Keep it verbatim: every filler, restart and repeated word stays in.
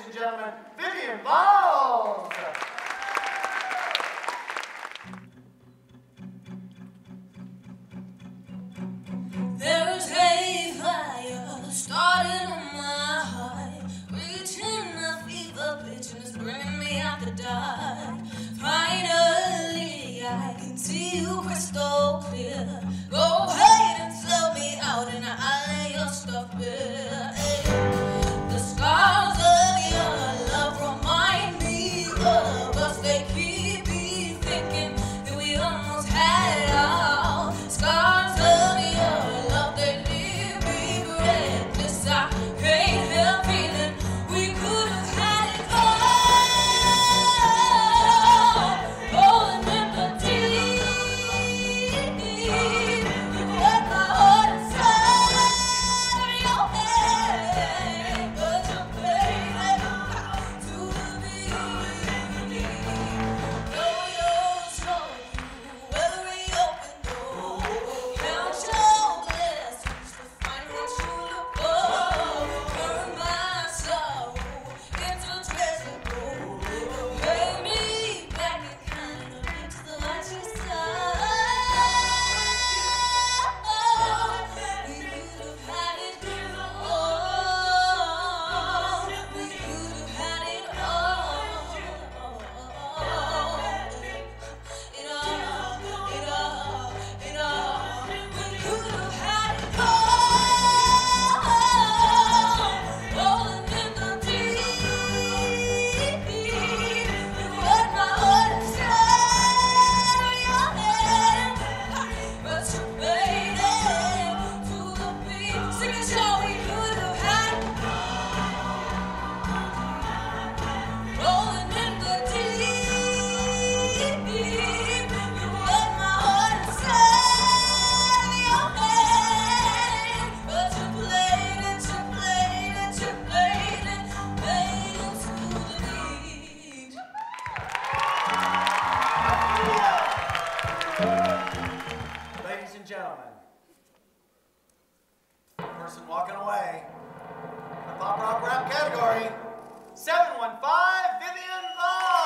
ladies and gentlemen, Vivian Valls. There is a fire starting on my heart, reaching a fever pitch and it's bringing me out the dark. Finally, I can see you crystal clear. Go ahead and sell me out and I'll lay your stuff bare. The scars of your love remind me of us. They keep me thinking that we almost had it all. Scars of your love, they leave me breathless. I can't help feeling we could have had it all. Rolling in the deep, you let my heart inside of your head, but you played it to the beat. Know your soul through every open door. Count your blessings to find what you look for. Turn my soul into treasure gold. Pay me back and kind of reach the righteous side. We could have had it all. We could have had it all. It all, it all, it all. We could have had it all. Rolling in the deep, you let my heart inside of your head, but you made it to the beat. Sing it, y'all. We could have had it. Rolling in the deep, you let my heart inside of your head, but you played it, you played it, you played it, made it to the beat. Ladies and gentlemen, person walking away, the pop rock rap category, seven one five, Vivian Valls.